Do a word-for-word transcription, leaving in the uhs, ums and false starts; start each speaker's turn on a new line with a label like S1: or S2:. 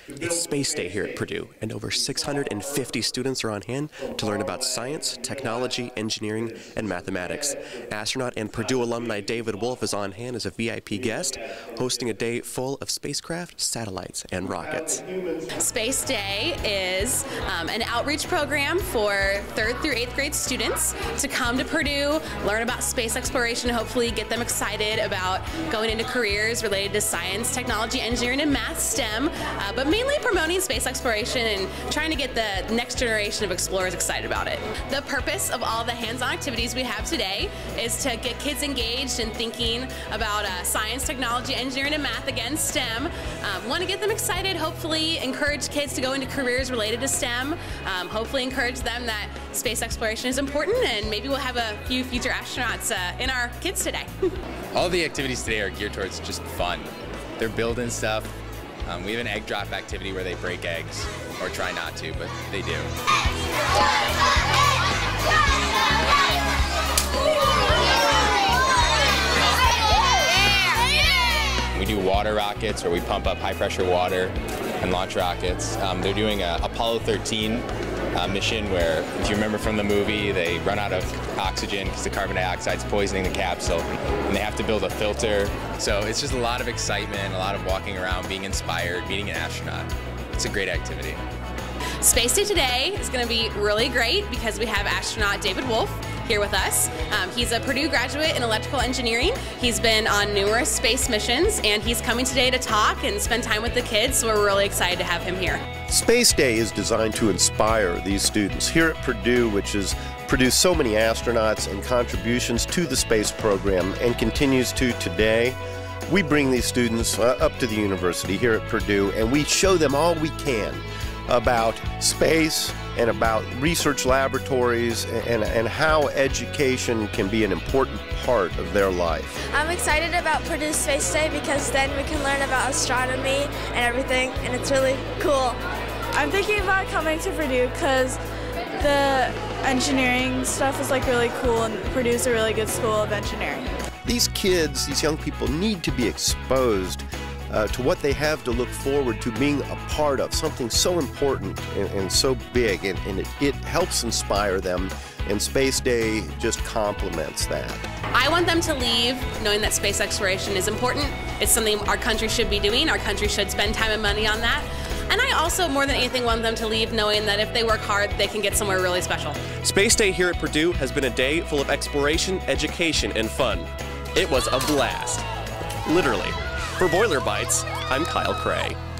S1: It's Space Day here at Purdue, and over six hundred fifty students are on hand to learn about science, technology, engineering, and mathematics. Astronaut and Purdue alumni David Wolf is on hand as a V I P guest, hosting a day full of spacecraft, satellites, and rockets.
S2: Space Day is um, an outreach program for third through eighth grade students to come to Purdue, learn about space exploration, hopefully get them excited about going into careers related to science, technology, engineering, and math, STEM, uh, but mainly promoting space exploration and trying to get the next generation of explorers excited about it. The purpose of all the hands-on activities we have today is to get kids engaged in thinking about uh, science, technology, engineering, and math, again, STEM. Um, want to get them excited, hopefully encourage kids to go into careers related to STEM, um, hopefully encourage them that space exploration is important, and maybe we'll have a few future astronauts uh, in our kids today.
S3: All the activities today are geared towards just fun. They're building stuff. Um, we have an egg drop activity where they break eggs, or try not to, but they do. We do water rockets, where we pump up high pressure water and launch rockets. Um, they're doing a Apollo thirteen uh, mission where, if you remember from the movie, they run out of oxygen because the carbon dioxide is poisoning the capsule, and they have to build a filter. So it's just a lot of excitement, a lot of walking around, being inspired, meeting an astronaut. It's a great activity.
S2: Space Day today is going to be really great because we have astronaut David Wolf here with us. Um, he's a Purdue graduate in electrical engineering. He's been on numerous space missions, and he's coming today to talk and spend time with the kids, so we're really excited to have him here.
S4: Space Day is designed to inspire these students here at Purdue, which has produced so many astronauts and contributions to the space program and continues to today. We bring these students uh, up to the university here at Purdue, and we show them all we can about space and about research laboratories and, and how education can be an important part of their life.
S5: I'm excited about Purdue Space Day because then we can learn about astronomy and everything, and it's really cool.
S6: I'm thinking about coming to Purdue because the engineering stuff is like really cool, and Purdue's a really good school of engineering.
S4: These kids, these young people need to be exposed Uh, to what they have to look forward to being a part of, something so important and, and so big, and, and it, it helps inspire them, and Space Day just complements that.
S2: I want them to leave knowing that space exploration is important. It's something our country should be doing. Our country should spend time and money on that. And I also, more than anything, want them to leave knowing that if they work hard, they can get somewhere really special.
S1: Space Day here at Purdue has been a day full of exploration, education, and fun. It was a blast. Literally. For Boiler Bytes, I'm Kyle Cray.